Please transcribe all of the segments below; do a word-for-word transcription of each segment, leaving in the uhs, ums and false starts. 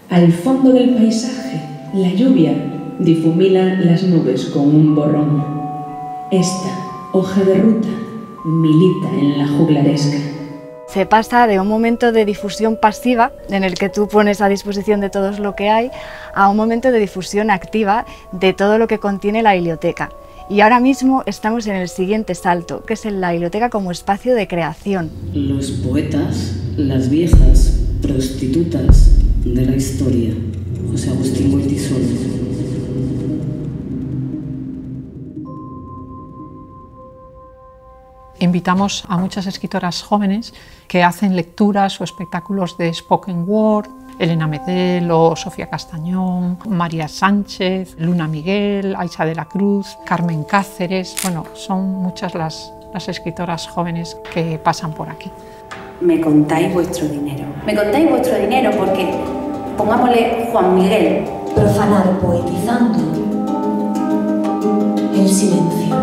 Al fondo del paisaje, la lluvia difumina las nubes con un borrón. Esta hoja de ruta milita en la juglaresca. Se pasa de un momento de difusión pasiva, en el que tú pones a disposición de todo lo que hay, a un momento de difusión activa de todo lo que contiene la biblioteca. Y ahora mismo estamos en el siguiente salto, que es en la biblioteca como espacio de creación. Los poetas, las viejas prostitutas de la historia. José Agustín Goytisolo. Invitamos a muchas escritoras jóvenes que hacen lecturas o espectáculos de spoken word, Elena Medel o Sofía Castañón, María Sánchez, Luna Miguel, Aixa de la Cruz, Carmen Cáceres. Bueno, son muchas las, las escritoras jóvenes que pasan por aquí. Me contáis vuestro dinero. Me contáis vuestro dinero porque, pongámosle Juan Miguel. Profanar poetizando el silencio.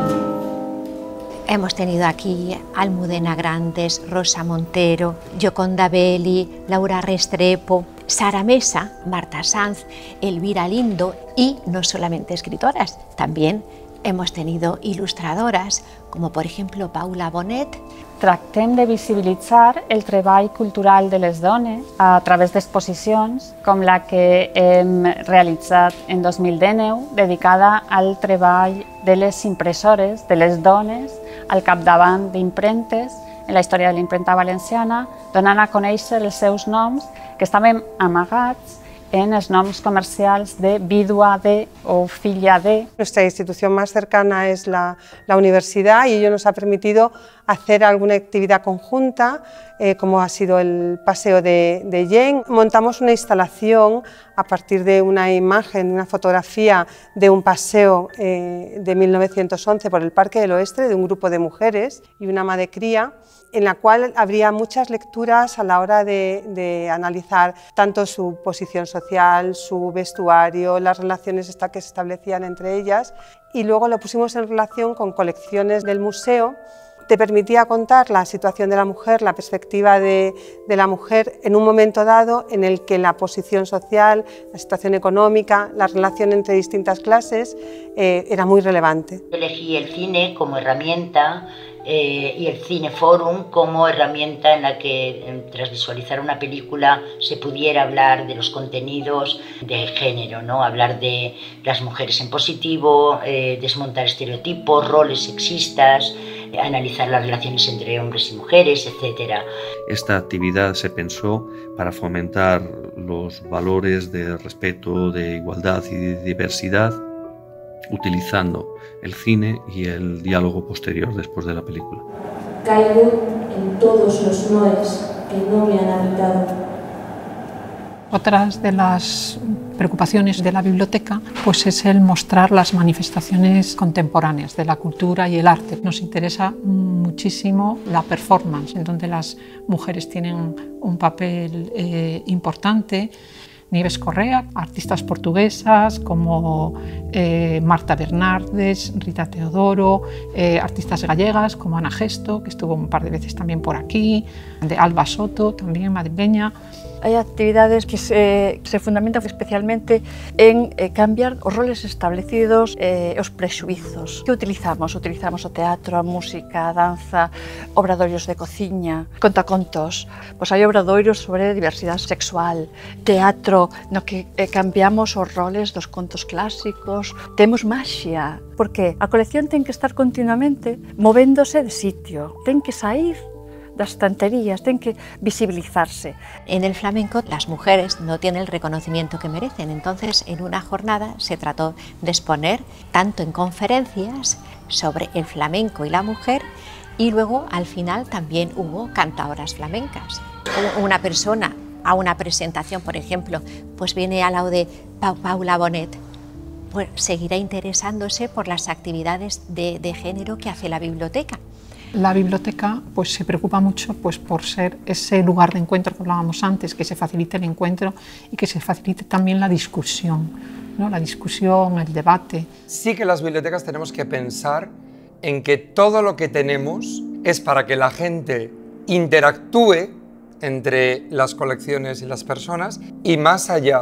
Hemos tenido aquí Almudena Grandes, Rosa Montero, Gioconda Belli, Laura Restrepo, Sara Mesa, Marta Sanz, Elvira Lindo y no solamente escritoras, también hemos tenido ilustradoras como por ejemplo Paula Bonet. Tractem de visibilitzar el treball cultural de les dones a través d'exposicions com la que hem realitzat en dos mil dinou dedicada al treball de les impressores, de les dones, al capdavant d'impremtes en la història de la impremta valenciana, donant a conèixer els seus noms que estaven amagats en els noms comercials de vídua de o filla de. Nuestra institución más cercana es la, la universidad y ello nos ha permitido hacer alguna actividad conjunta, eh, como ha sido el paseo de, de Jaén. Montamos una instalación a partir de una imagen, una fotografía de un paseo eh, de mil novecientos once por el Parque del Oeste de un grupo de mujeres y una ama de cría, en la cual habría muchas lecturas a la hora de, de analizar tanto su posición social, su vestuario, las relaciones que se establecían entre ellas, y luego lo pusimos en relación con colecciones del museo. Te permitía contar la situación de la mujer, la perspectiva de, de la mujer en un momento dado en el que la posición social, la situación económica, la relación entre distintas clases eh, era muy relevante. Elegí el cine como herramienta eh, y el Cineforum como herramienta en la que tras visualizar una película se pudiera hablar de los contenidos de género, ¿no? Hablar de las mujeres en positivo, eh, desmontar estereotipos, roles sexistas, analizar las relaciones entre hombres y mujeres, etcétera. Esta actividad se pensó para fomentar los valores de respeto, de igualdad y de diversidad, utilizando el cine y el diálogo posterior después de la película. Caigo en todos los noes que no me han habitado. Otras de las preocupaciones de la biblioteca pues es el mostrar las manifestaciones contemporáneas de la cultura y el arte. Nos interesa muchísimo la performance, en donde las mujeres tienen un papel eh, importante. Nieves Correa, artistas portuguesas como eh, Marta Bernardes, Rita Teodoro, eh, artistas gallegas como Ana Gesto, que estuvo un par de veces también por aquí, de Alba Soto, también madrileña. Hay actividades que se, se fundamentan especialmente en eh, cambiar os roles establecidos, eh, os prexuizos. Que utilizamos? Utilizamos o teatro, a música, a danza, obradoiros de cociña, contacontos. Pois hai obradoiros sobre diversidade sexual, teatro no que eh, cambiamos os roles dos contos clásicos. Temos maxia, porque a colección ten que estar continuamente movéndose de sitio, ten que sair das estanterías, ten que visibilizarse. En el flamenco las mujeres no tienen el reconocimiento que merecen, entonces en una jornada se trató de exponer tanto en conferencias sobre el flamenco y la mujer y luego al final también hubo cantadoras flamencas. Una persona a una presentación, por ejemplo, pues viene al lado de pa Paula Bonet, pues seguirá interesándose por las actividades de, de género que hace la biblioteca. La biblioteca pues, se preocupa mucho pues, por ser ese lugar de encuentro que hablábamos antes, que se facilite el encuentro y que se facilite también la discusión, ¿no? La discusión, el debate. Sí que las bibliotecas tenemos que pensar en que todo lo que tenemos es para que la gente interactúe entre las colecciones y las personas y más allá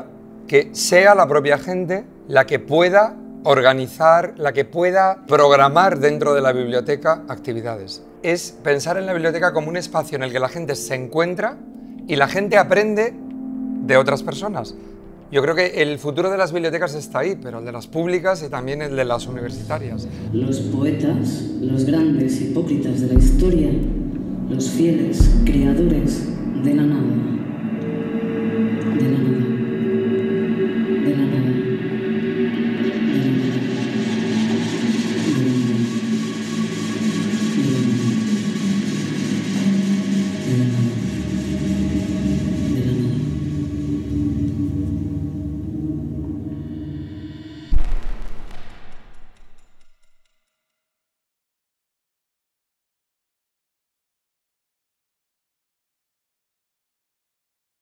que sea la propia gente la que pueda organizar, la que pueda programar dentro de la biblioteca actividades. Es pensar en la biblioteca como un espacio en el que la gente se encuentra y la gente aprende de otras personas. Yo creo que el futuro de las bibliotecas está ahí, pero el de las públicas y también el de las universitarias. Los poetas, los grandes hipócritas de la historia, los fieles creadores de la nada.